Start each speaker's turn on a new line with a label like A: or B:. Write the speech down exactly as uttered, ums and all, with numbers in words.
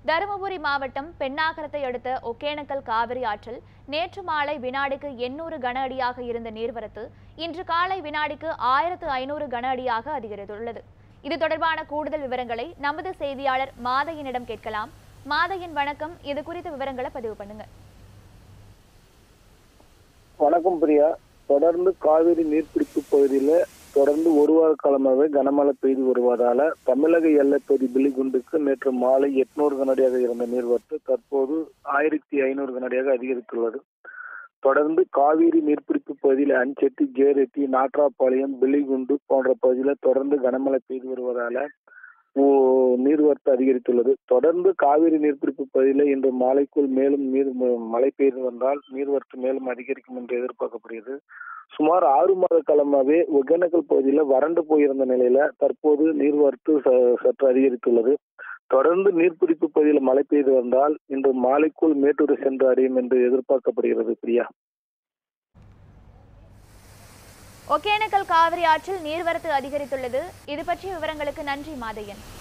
A: தருமபுரி மாவட்டம் பெண்ணாகரத்தை அடுத்த ஒகேனக்கல் காவிரி ஆற்றில் நேற்று மாலை வினாடிக்கு எண்ணூறு கன அடியாக இருந்த நீர்வரத்து இன்று காலை வினாடிக்கு ஆயிரத்து ஐநூறு கன அடியாக அதிகரித்துள்ளது. இது தொடர்பான கூடுதல் விவரங்களை நமது செய்தியாளர் மாதையனிடம் கேட்கலாம். மாதையன் வணக்கம், இது குறித்த விவரங்களை பதிவு பண்ணுங்க.
B: வணக்கம் பிரியா. தொடர்ந்து காவிரி நீர்பிடிப்பு பகுதியில தொடர்ந்து ஒரு வார காலமாகவே கனமழை பெய்து வருவதால தமிழக எல்லைப்பகுதி பிலிகுண்டுக்கு நேற்று மாலை எட்நூறு கனடியாக இருந்த நீர்வரத்து தற்போது ஆயிரத்தி ஐநூறு கனடியாக அதிகரித்துள்ளது. தொடர்ந்து காவிரி நீர்பிடிப்பு பகுதியில் அஞ்செட்டி, ஜேரெட்டி, நாட்ராபாளையம், பிலிகுண்டு போன்ற பகுதியில் தொடர்ந்து கனமழை பெய்து வருவதால நீர்வரத்து அதிகரித்துள்ளது. தொடர்ந்து காவிரி நீர்பிடிப்பு பகுதியில் இன்று மாலைக்குள் மேலும் நீர் மழை பெய்து வந்தால் நீர்வரத்து மேலும் அதிகரிக்கும் என்று எதிர்பார்க்கப்படுகிறது. சுமார் ஆறு மாத காலமாகவே ஒகேனக்கல் பகுதியில் வறண்டு போயிருந்த நிலையில தற்போது நீர்வரத்து சற்று அதிகரித்துள்ளது. தொடர்ந்து நீர்பிடிப்பு பகுதியில் மழை பெய்து வந்தால் இன்று மாலைக்குள் மேட்டூரை சென்று அடையும் என்று எதிர்பார்க்கப்படுகிறது. பிரியா,
A: ஒகேனக்கல் காவிரி ஆற்றில் நீர்வரத்து அதிகரித்துள்ளது. இது பற்றிய விவரங்களுக்கு நன்றி மாதையன்.